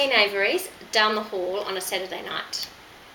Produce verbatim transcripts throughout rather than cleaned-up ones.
seen Avery's down the hall on a Saturday night.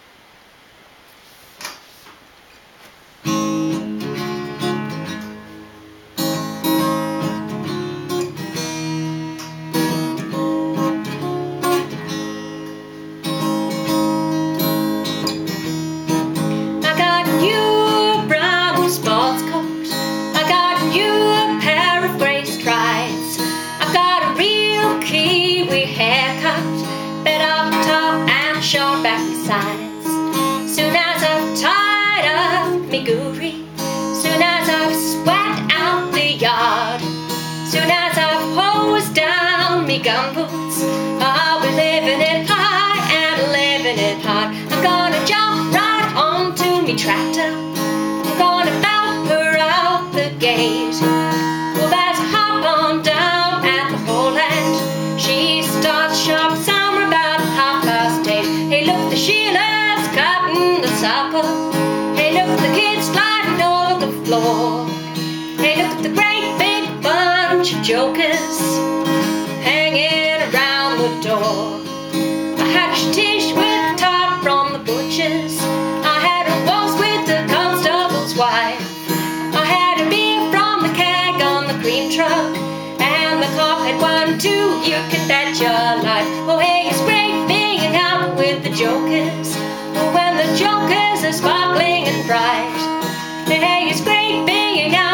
I got you a brown sports coat, I got you a pair of grey strides, I've got a real Kiwi haircut, bit up top and short back sides. Soon as I've tied up me goorie, soon as I've swept out the yard, soon as I've hosed down me gumboots, I'll be living it high and living it hard. I'm gonna jump right onto me tractor, I'm gonna belt her out the gate. Well, let's hop on down at the whole end. She starts sharp somewhere about half past eight. Hey, look, the Sheila's cutting the supper. Hey, look, the kids sliding over the floor. Hey, look at the great big bunch of jokers hanging around the door. I had a tish with Todd from the butchers, I had a waltz with the constable's wife, I had a beer from the keg on the cream truck, and the cop had one too, you can bet your life. Oh, hey, it's great being out with the jokers, when the jokers are sparkling and bright. Hey, it's great being out